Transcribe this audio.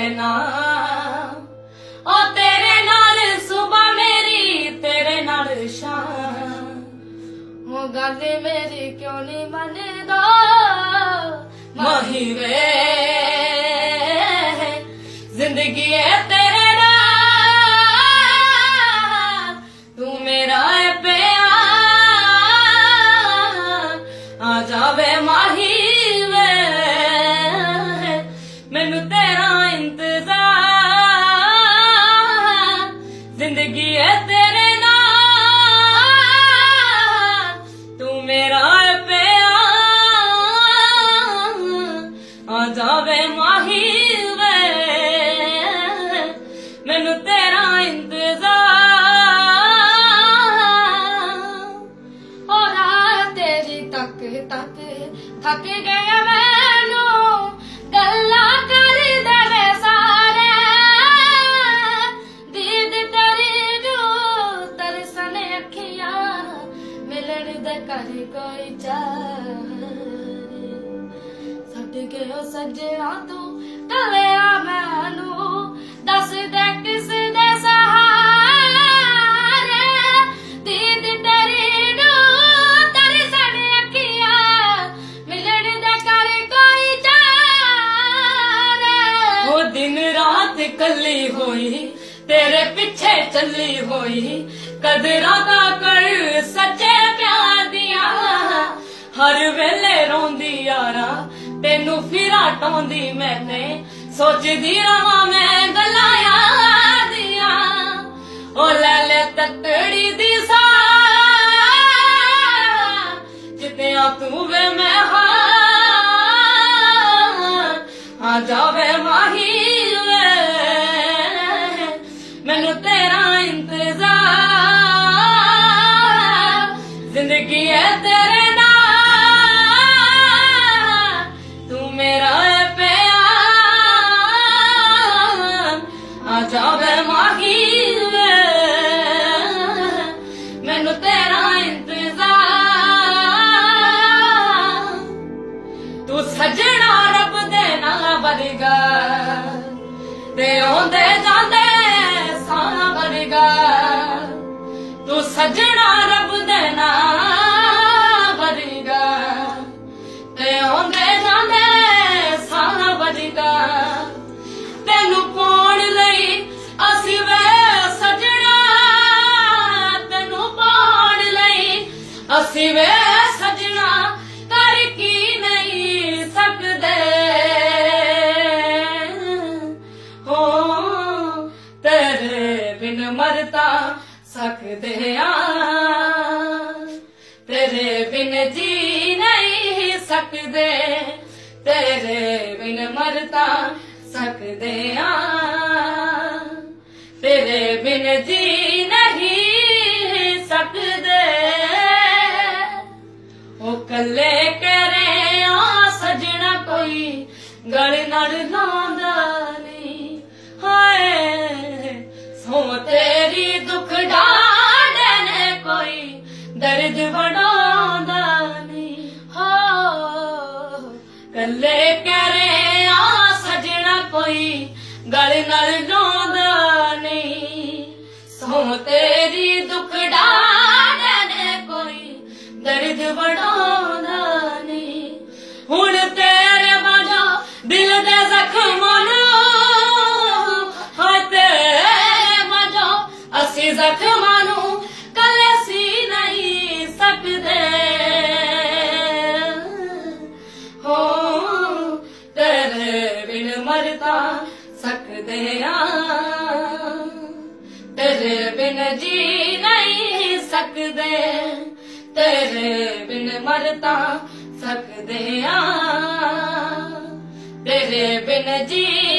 नाम। ओ तेरे नाल सुबह मेरी, तेरे नाल शाम। वो गल मेरी क्यों नहीं मनदा माही वे, जिंदगी है तेरे नाल, तू मेरा है प्यार। आ जावे माही वे, मैनू तेरा इंतजार। जिंदगी है तेरे नाल, तू मेरा है प्यार। आ जावे माही वे, मैनू तेरा इंतजार। हो रात तेरी तक तक थक गया मैनू, गल्ला कर दे सारे। दीद तेरी जो तरसन अखियां, मिलन दे कर कोई चाहे। छड्ड गयो सजना तू कलिया मैनू, दस दे किस दे सहारे। दीद तेरी जो तरसन अखियां, मिलन दे कर कोई चाहे। वो दिन रात कली होई, तेरे पीछे चली होई, कदरां दा कर सच्चे प्यार दिया। हर वेले रोंदी यारा, तेनू फिरा टोंदी मैंने, सोचदी रहा मैं गल्लां यार दियां। ओ ले ले तकड़ी दी सार, जित्तियां तू वे मैं हार। आ जावे माही वे, मैनू तेरा इंतजार। जिंदगी है तेरे नाल, तू मेरा है प्यार। आ जावे माही वे, मैनू तेरा इंतजार। तू सजना रब दे नाल वर्गा, ते आंदे जांदे सां वर्गा। तू सजना रब दे नाल वर्गा, ते आंदे जांदे सां वर्गा। तेनू पाउण लई असीं वे सजना, तेनू पाउण लई असीं वे सजना, कर की नहीं सकदे। हो तेरे बिन मरता सकदे आ, तेरे बिन जी नहीं सकदे। तेरे बिन मरता सकदे आ, तेरे बिन जी नहीं सकदे। ओ कल्ले करे आ सजना, कोई गल नाल लांदा नहीं। हाय सो तेरी दुख डांडे ने, कोई दर्द वडांदा नहीं। हो कल्ले करे आ सजना, कोई गल नाल लांदा नहीं। सो तेरी दुख डांडे ने, कोई दर्द वडांदा नहीं। हुण तेरे वजह दिल दे जख्मां नूं, हाय तेरे वजह असीं जख्मां नूं कल्ले सी नहीं सकदे। हो तेरे बिन मरता सकदे आ, तेरे बिन जी नहीं सकदे। तेरे बिन मरता सकदे आ, तेरे बिन जी